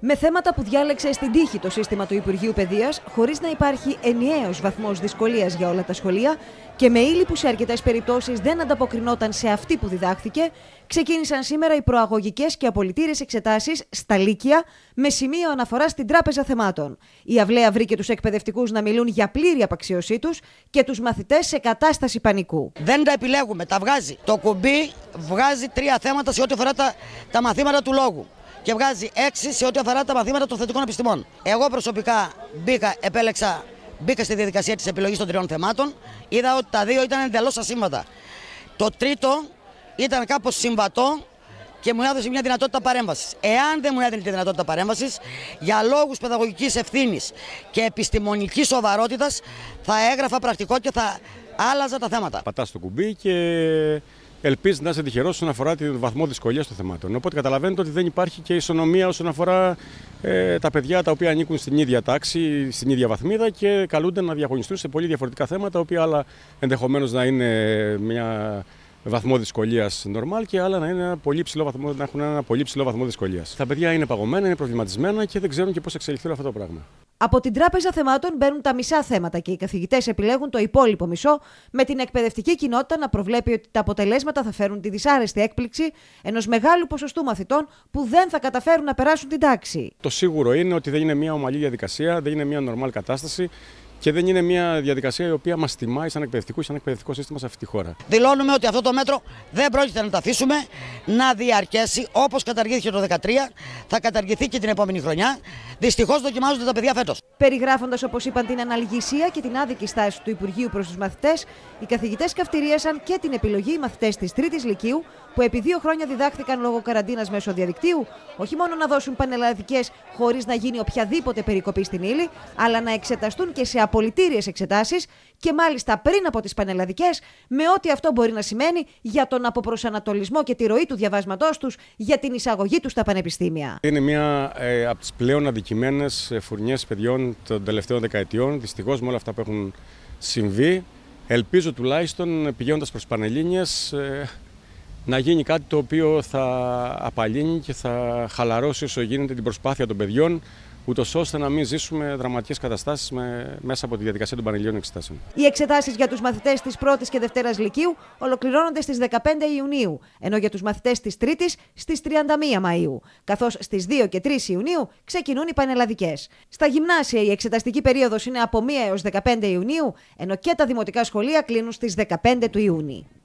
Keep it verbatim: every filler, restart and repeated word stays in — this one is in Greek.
Με θέματα που διάλεξε στην τύχη το σύστημα του Υπουργείου Παιδείας, χωρίς να υπάρχει ενιαίος βαθμός δυσκολίας για όλα τα σχολεία και με ύλη που σε αρκετές περιπτώσεις δεν ανταποκρινόταν σε αυτή που διδάχθηκε, ξεκίνησαν σήμερα οι προαγωγικές και απολυτήριες εξετάσεις στα Λύκεια με σημείο αναφορά στην Τράπεζα Θεμάτων. Η αυλαία βρήκε τους εκπαιδευτικούς να μιλούν για πλήρη απαξίωσή τους και τους μαθητές σε κατάσταση πανικού. Δεν τα επιλέγουμε, τα βγάζει. Το κουμπί βγάζει τρία θέματα σε ό,τι αφορά τα, τα μαθήματα του λόγου. Και βγάζει έξι σε ό,τι αφορά τα μαθήματα των θετικών επιστημών. Εγώ προσωπικά μπήκα, επέλεξα, μπήκα στη διαδικασία της επιλογής των τριών θεμάτων. Είδα ότι τα δύο ήταν εντελώς ασύμβατα. Το τρίτο ήταν κάπως συμβατό και μου έδωσε μια δυνατότητα παρέμβασης. Εάν δεν μου έδινε τη δυνατότητα παρέμβασης, για λόγους παιδαγωγικής ευθύνης και επιστημονικής σοβαρότητας, θα έγραφα πρακτικό και θα άλλαζα τα θέματα. Πατάς το κουμπί και ελπίζει να είσαι τυχερός όσον αφορά τον βαθμό δυσκολίας των θεμάτων. Οπότε καταλαβαίνετε ότι δεν υπάρχει και ισονομία όσον αφορά ε, τα παιδιά τα οποία ανήκουν στην ίδια τάξη, στην ίδια βαθμίδα και καλούνται να διαγωνιστούν σε πολύ διαφορετικά θέματα, τα οποία άλλα ενδεχομένως να είναι μια βαθμό δυσκολίας normal και άλλα να, είναι ένα πολύ ψηλό βαθμό, να έχουν ένα πολύ ψηλό βαθμό δυσκολίας. Τα παιδιά είναι παγωμένα, είναι προβληματισμένα και δεν ξέρουν και πώς εξελιχθεί αυτό το πράγμα. Από την Τράπεζα Θεμάτων μπαίνουν τα μισά θέματα και οι καθηγητές επιλέγουν το υπόλοιπο μισό, με την εκπαιδευτική κοινότητα να προβλέπει ότι τα αποτελέσματα θα φέρουν τη δυσάρεστη έκπληξη ενός μεγάλου ποσοστού μαθητών που δεν θα καταφέρουν να περάσουν την τάξη. Το σίγουρο είναι ότι δεν είναι μια ομαλή διαδικασία, δεν είναι μια normal κατάσταση. Και δεν είναι μια διαδικασία η οποία μας τιμάει σαν εκπαιδευτικού ή σαν εκπαιδευτικό σύστημα σε αυτή τη χώρα. Δηλώνουμε ότι αυτό το μέτρο δεν πρόκειται να το αφήσουμε να διαρκέσει, όπως καταργήθηκε το δύο χιλιάδες δεκατρία, θα καταργηθεί και την επόμενη χρονιά. Δυστυχώς δοκιμάζονται τα παιδιά φέτος. Περιγράφοντας, όπως είπαν, την αναλγησία και την άδικη στάση του Υπουργείου προς τους μαθητές, οι καθηγητές καυτηρίασαν και την επιλογή οι μαθητές της Τρίτης Λυκείου, που επί δύο χρόνια διδάχθηκαν λόγω καραντίνας μέσω διαδικτύου, όχι μόνο να δώσουν πανελλαδικές χωρίς να γίνει οποιαδήποτε περικοπή στην ύλη, αλλά να εξεταστούν και σε απολυτήριες εξετάσεις και μάλιστα πριν από τις πανελλαδικές, με ό,τι αυτό μπορεί να σημαίνει για τον αποπροσανατολισμό και τη ροή του διαβάσματός τους για την εισαγωγή τους στα πανεπιστήμια. Είναι μια ε, από τις πλέον αδικημένες φουρνιές παιδιών των τελευταίων δεκαετιών, δυστυχώς με όλα αυτά που έχουν συμβεί. Ελπίζω τουλάχιστον πηγαίνοντας προς Πανελλήνιες ε, να γίνει κάτι το οποίο θα απαλύνει και θα χαλαρώσει όσο γίνεται την προσπάθεια των παιδιών, ούτως ώστε να μην ζήσουμε δραματικές καταστάσεις με, μέσα από τη διαδικασία των Πανελληνίων εξετάσεων. Οι εξετάσεις για τους μαθητές της πρώτης και δευτέρας Λυκείου ολοκληρώνονται στις δεκαπέντε Ιουνίου, ενώ για τους μαθητές της τρίτης στις τριάντα μία Μαΐου, καθώς στις δύο και τρεις Ιουνίου ξεκινούν οι πανελλαδικές. Στα γυμνάσια η εξεταστική περίοδος είναι από μία έως δεκαπέντε Ιουνίου, ενώ και τα δημοτικά σχολεία κλείνουν στις δεκαπέντε του Ιούνιου.